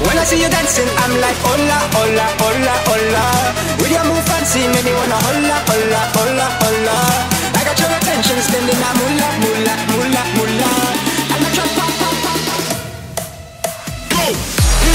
When I see you dancing, I'm like hola, hola, hola, hola. With your move fancy, make me wanna hola, hola, hola, hola. I got your attention, spending a moolah, moolah, moolah, moolah. I'm a drop, pop, pop, pop, pop. Go!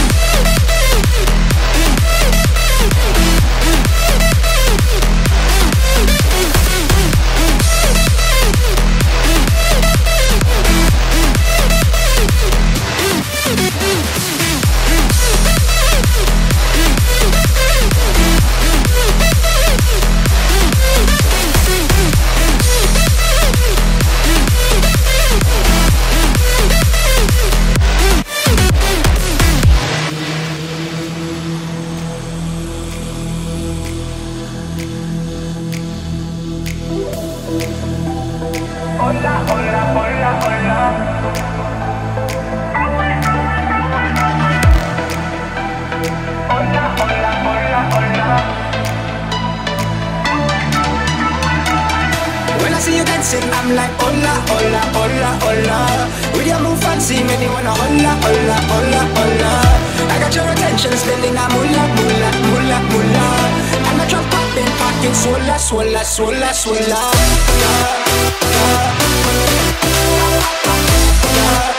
Hola, hola, hola, hola. Hola, hola, hola, hola. When I see you dancing, I'm like hola, hola, hola, hola. With your move fancy, make me wanna hola, hola, hola, hola. I got your attention, spending a moolah, moolah, moolah, moolah. I'm a drop popping, pocket, swola, swola, swola, swola.